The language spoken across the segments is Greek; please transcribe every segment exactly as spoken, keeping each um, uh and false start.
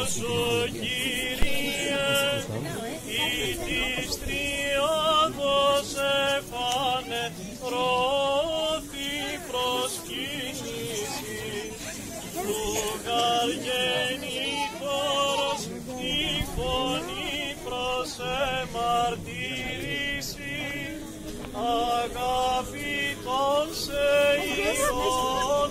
σου, Κύριε, ή της τριάδος εφανερώθη προσκύνησης, του γαργενήτωρος η φωνή προς εμαρτύρηση, αγαπητόν σε Υιόν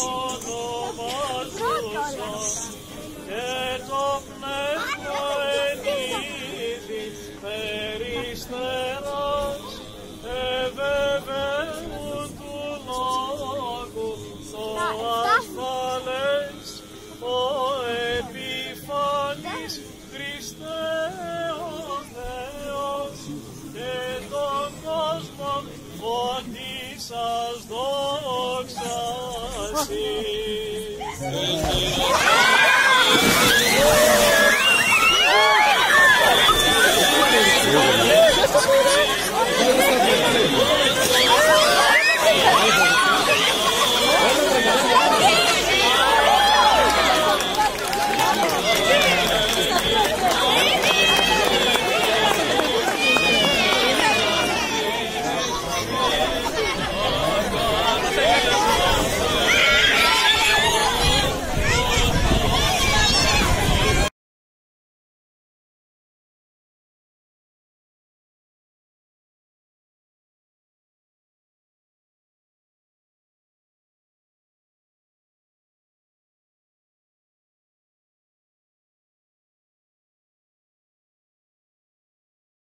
ονομάζουσαν, και το πνεύμα ενίδη περιστεράς, εβεβαίου του λόγου το ασφαλές, ο επιφανής Χριστέ ο Θεός, και τον κόσμο φωτίσας δόξασι.